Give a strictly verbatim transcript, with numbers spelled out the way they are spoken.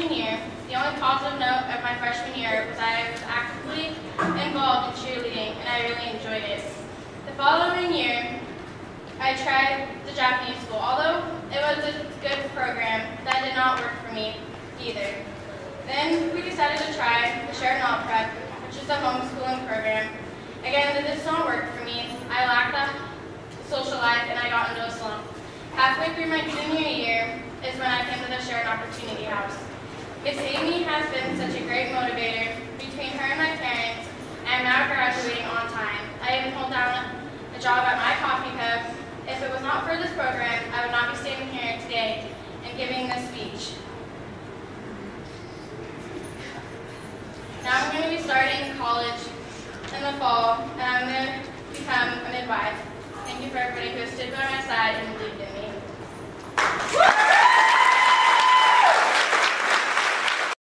freshman year, the only positive note of my freshman year was that I was actively involved in cheerleading and I really enjoyed it. The following year, I tried the Japanese school. Although it was a good program, that did not work for me either. Then we decided to try the Sheridan Prep, which is a homeschooling program. Again, this did not work for me. I lacked that social life and I got into a slump. Halfway through my junior year is when I came to the Sheridan Opportunity House. Miss Amy has been such a great motivator. Between her and my parents, I am now graduating on time. I even hold down a job at my coffee cup. If it was not for this program, I would not be standing here today and giving this speech. Now I'm going to be starting college in the fall, and I'm going to become a midwife. Thank you for everybody who has stood by my side and